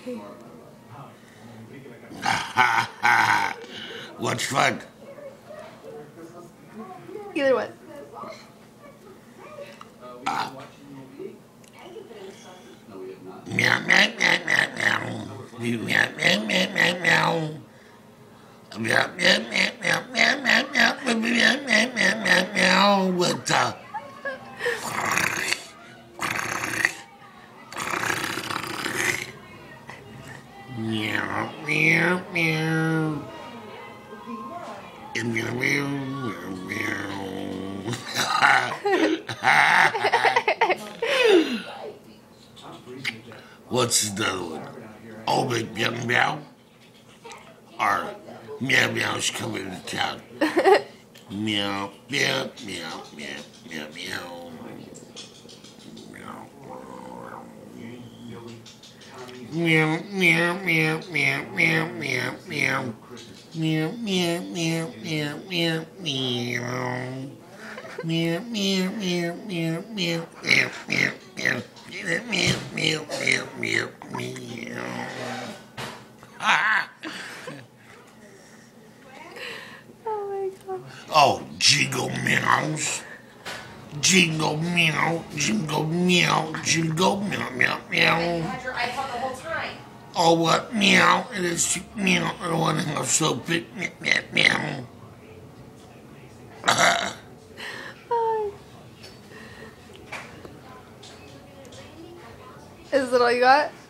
What's fun? Either one. Meow, meow, meow, meow, meow. Meow, meow, meow, meow, meow. Meow, meow, meow, meow, meow, meow, meow, meow, meow, meow, meow, meow, with the... Meow, meow, meow. Meow, meow, meow, meow. What's the other one? Oh, big meow, meow. Or meow, meow's coming to town. Meow, meow, meow, meow, meow, meow. Meow, meow, meow, meow, meow, meow, meow. Meow, meow, meow, meow, meow, meow. Meow, meow, meow, meow, meow, meow, meow, meow. Meow, meow, meow, meow, meow. Ah! Oh my god. Oh, jingle meows. Jingle meow, jingle meow, jingle meow, meow, meow. You had your iPhone the whole time. Oh, what meow? It is meow. I don't want to have so big meow, meow, meow. Is that all you got?